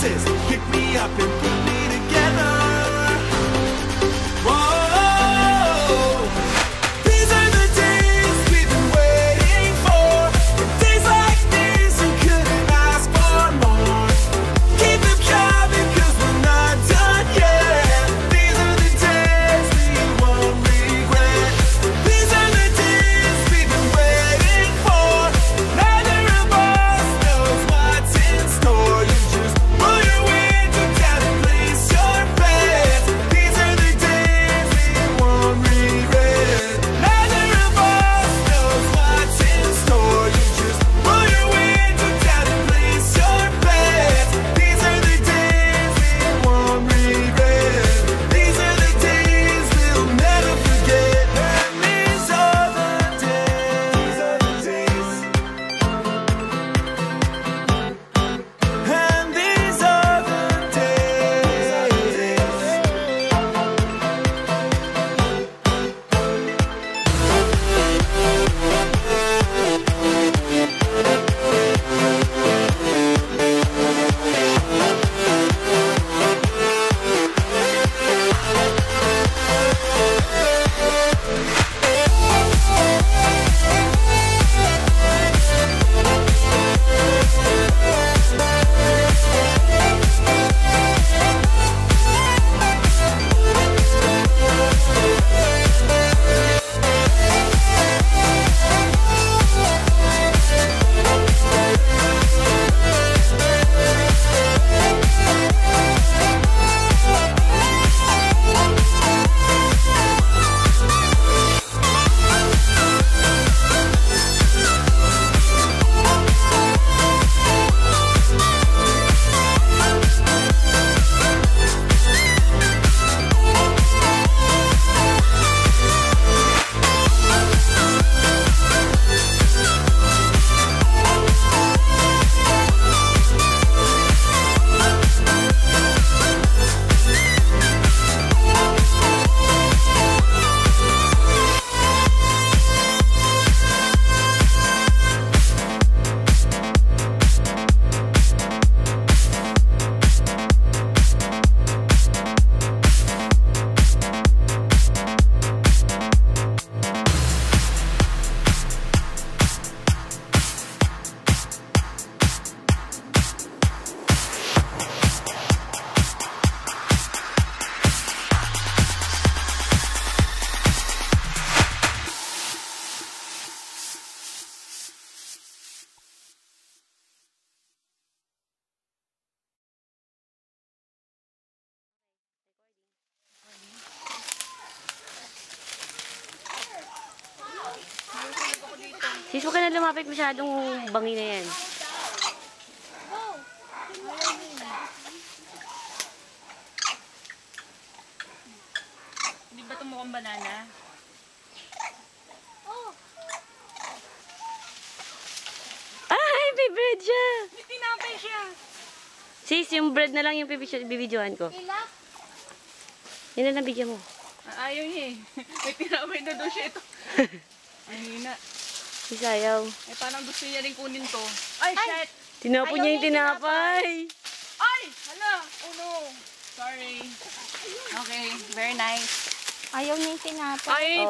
pieces, pick me up and put me together. Whoa, these are the days we've been waiting for. Days like these, you couldn't ask for more. Keep them coming, 'cause we're not done yet. These are the days we won't regret. These are the days we've been waiting for. Neither of us knows what's in store. You just pull your window down and place your bets. These are the days we won't regret. Neither of us knows what's in store. You just pull your window down and place your bets. These are the days we won't regret. These are the days we'll never forget. And these are the days. And these are the Sis, huwag ka na lumapit masyadong bangi na yan. Hindi ba ito mukhang banana? Ay, may bread siya! May tinapay siya! Sis, yung bread na lang yung bibidyohan ko. Yan na lang bigyan mo. Ayaw niya eh. May tinapay na doon siya ito. Ang hina. Sis, ayaw. Eh, parang gusto niya rin kunin to. Ay, shit! Tinapon niya yung tinapay. Ay! Hala! Oh no! Sorry. Okay, very nice. Ayaw niya yung tinapay. Ay,